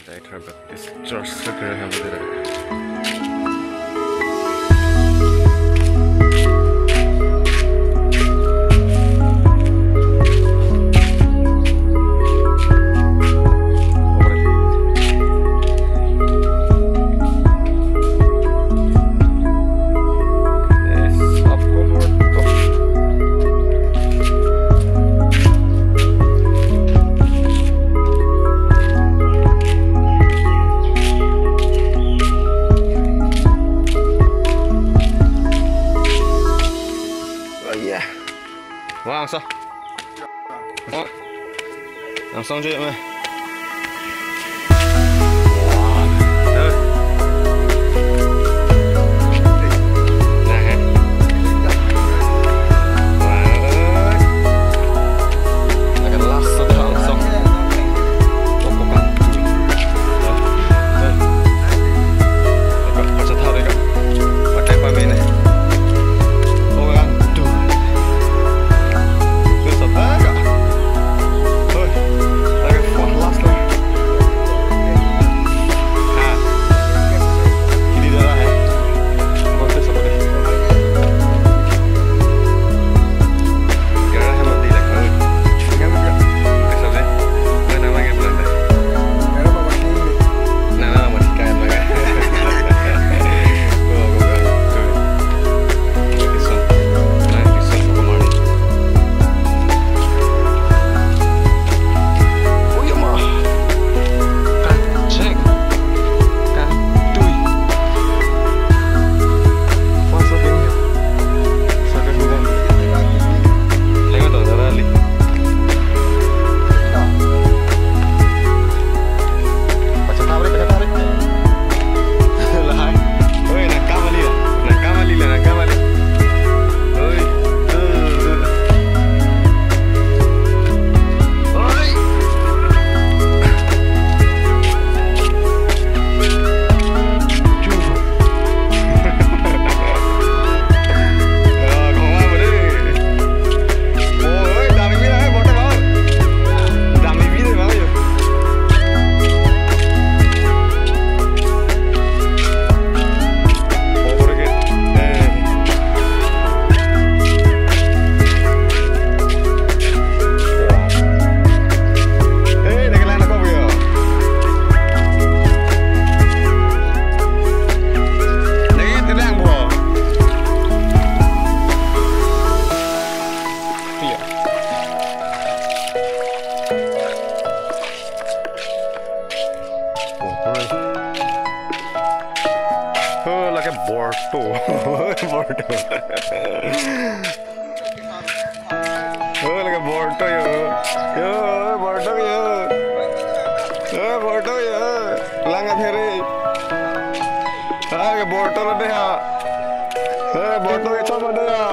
Deithor Baptist Church sekarang yang berada. Wah, langsung je meh. Like a borto. Borto. Oh, like a borto yo. Yo, borto yo. Oh, borto yo. Langa pheri. Ah, cái borto là đây ha. Borto cái chom ở đây ha.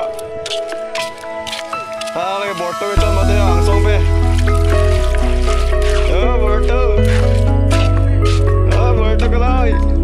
Ah, cái borto cái chom ở đây ha. Xong về. Oh, borto. Oh, borto cái lại.